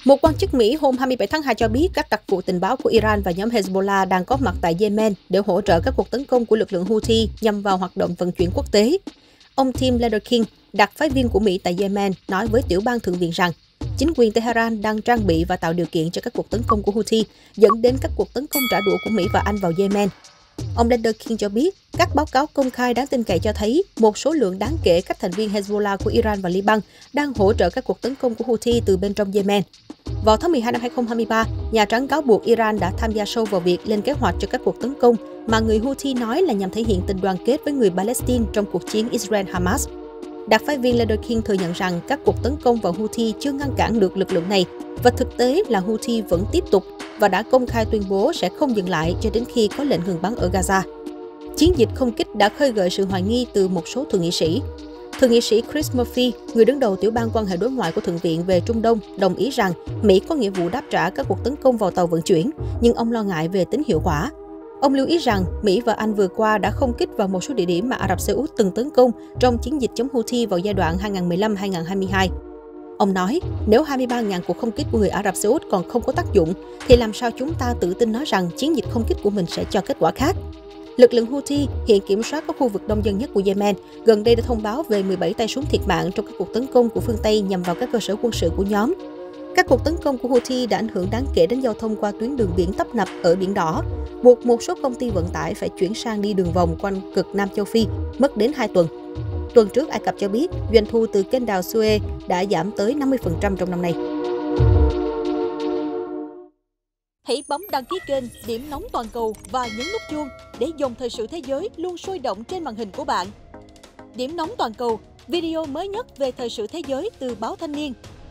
Một quan chức Mỹ hôm 27 tháng 2 cho biết các đặc vụ tình báo của Iran và nhóm Hezbollah đang có mặt tại Yemen để hỗ trợ các cuộc tấn công của lực lượng Houthi nhằm vào hoạt động vận chuyển quốc tế. Ông Tim Lederking, đặc phái viên của Mỹ tại Yemen, nói với tiểu ban thượng viện rằng chính quyền Tehran đang trang bị và tạo điều kiện cho các cuộc tấn công của Houthi, dẫn đến các cuộc tấn công trả đũa của Mỹ và Anh vào Yemen. Ông Lederking cho biết, các báo cáo công khai đáng tin cậy cho thấy một số lượng đáng kể các thành viên Hezbollah của Iran và Liban đang hỗ trợ các cuộc tấn công của Houthi từ bên trong Yemen. Vào tháng 12 năm 2023, Nhà Trắng cáo buộc Iran đã tham gia sâu vào việc lên kế hoạch cho các cuộc tấn công mà người Houthi nói là nhằm thể hiện tình đoàn kết với người Palestine trong cuộc chiến Israel-Hamas. Đặc phái viên Lederking thừa nhận rằng các cuộc tấn công vào Houthi chưa ngăn cản được lực lượng này và thực tế là Houthi vẫn tiếp tục và đã công khai tuyên bố sẽ không dừng lại cho đến khi có lệnh ngừng bắn ở Gaza. Chiến dịch không kích đã khơi gợi sự hoài nghi từ một số thượng nghị sĩ. Thượng nghị sĩ Chris Murphy, người đứng đầu tiểu ban quan hệ đối ngoại của Thượng viện về Trung Đông, đồng ý rằng Mỹ có nghĩa vụ đáp trả các cuộc tấn công vào tàu vận chuyển, nhưng ông lo ngại về tính hiệu quả. Ông lưu ý rằng Mỹ và Anh vừa qua đã không kích vào một số địa điểm mà Ả Rập Xê Út từng tấn công trong chiến dịch chống Houthi vào giai đoạn 2015-2022. Ông nói, nếu 23.000 cuộc không kích của người Ả Rập Xê Út còn không có tác dụng, thì làm sao chúng ta tự tin nói rằng chiến dịch không kích của mình sẽ cho kết quả khác? Lực lượng Houthi hiện kiểm soát các khu vực đông dân nhất của Yemen, gần đây đã thông báo về 17 tay súng thiệt mạng trong các cuộc tấn công của phương Tây nhằm vào các cơ sở quân sự của nhóm. Các cuộc tấn công của Houthi đã ảnh hưởng đáng kể đến giao thông qua tuyến đường biển tấp nập ở Biển Đỏ, buộc một số công ty vận tải phải chuyển sang đi đường vòng quanh cực Nam châu Phi, mất đến 2 tuần. Tuần trước, Ai Cập cho biết doanh thu từ kênh đào Suez đã giảm tới 50% trong năm nay. Hãy bấm đăng ký kênh Điểm Nóng Toàn cầu và nhấn nút chuông để dòng thời sự thế giới luôn sôi động trên màn hình của bạn. Điểm Nóng Toàn cầu, video mới nhất về thời sự thế giới từ báo Thanh niên,